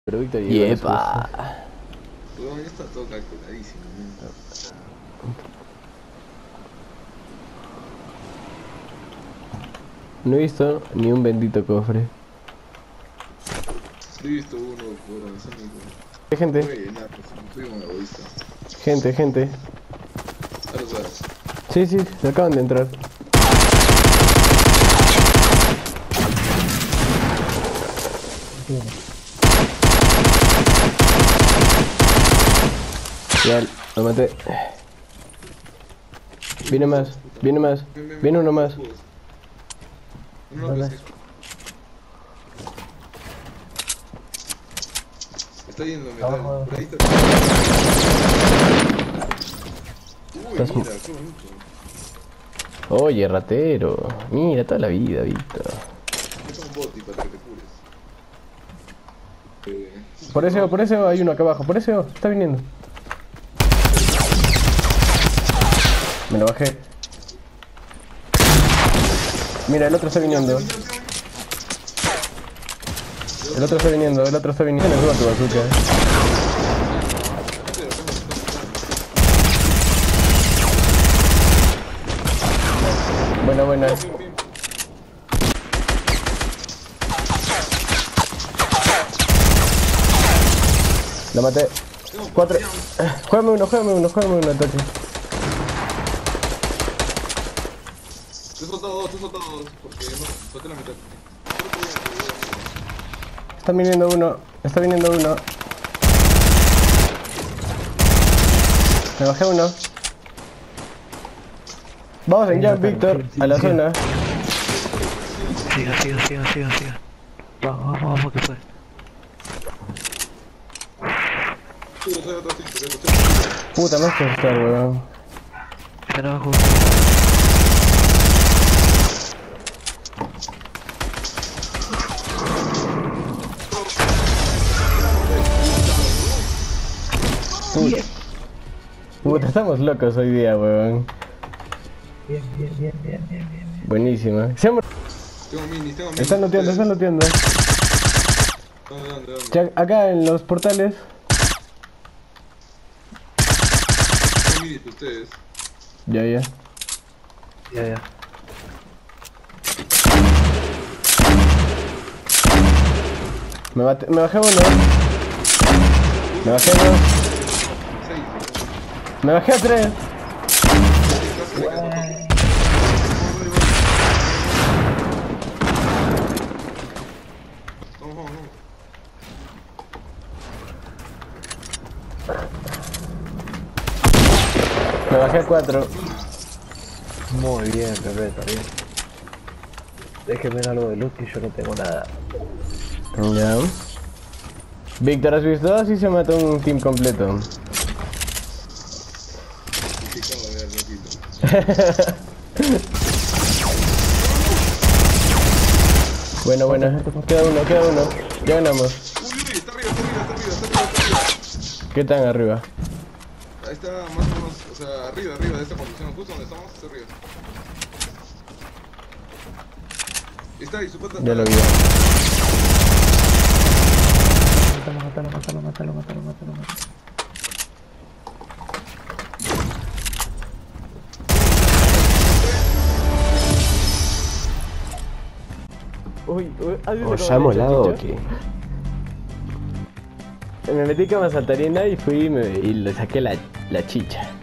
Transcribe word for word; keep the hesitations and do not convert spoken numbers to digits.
Pero Víctor llegó. ¡Yepa! Weón, ya está todo calculadísimo, ¿no? No he visto ni un bendito cofre. He visto uno por Amazónico. ¿Qué gente? Voy a llenar, pues soy un egoísta. Gente, gente. Ahora sabes. Sí, sí, se acaban de entrar. Ya, lo maté. Viene más, viene más, viene uno más. No, no, pues, está yendo metal. Por ahí está. Uy, Estás mira, qué bonito. Oye, ratero. Mira, toda la vida, Víctor. Es un boti para que te cures. Eh, Por ese, por ese hay uno acá abajo. Por ese está viniendo. Me lo bajé. Mira, el otro está viniendo. El otro está viniendo, el otro está viniendo. No es tu bazooka. Buena, buena. La maté. Cuatro. Juégame uno, juégame uno, juégame uno, toque. Te he soltado dos, te he soltado dos, porque no, solté la mitad. Está viniendo uno, está viniendo uno. Me bajé uno. Vamos en jump, Víctor, a la zona. Siga, siga, siga, siga, siga. Vamos, vamos, vamos, que fue. Sí, soy otro sitio, soy otro Puta, no sé estar, weón. Están abajo. Puta. Puta, estamos locos hoy día, weón. Bien, bien, bien, bien, bien, bien. Buenísima. Siempre... Tengo minis, tengo minis. Están looteando, están looteando. ¿Dónde, dónde, dónde? Ya, acá en los portales. Tengo minis ustedes. Ya, ya. Ya, ya. Me, bate, me bajé uno. Me bajé dos. Seis. Me bajé a tres. Vamos, vamos, vamos. Me bajé a cuatro. Muy bien, Pepe, está bien. Déjeme algo de luz que yo no tengo nada. Ya. Víctor, ¿has visto? Así se mata un team completo. Y acabo de ver, loquito. Bueno, bueno. Queda uno, queda uno. Ya ganamos. Uy, uy, está arriba, está arriba, está arriba, está arriba, está arriba. ¿Qué tan arriba? Ahí está más o menos, o sea, arriba, arriba de esta posición, justo donde estamos, está arriba. Está ahí, su pata. Ya lo vi. Mátalo, mátalo, mátalo, mátalo, mátalo, mátalo, mátalo. Uy, uy, ¿has visto ¿Os cómo ha me molado o echa qué? chicha? Me metí como saltarina y fui y, me, y le saqué la, la chicha.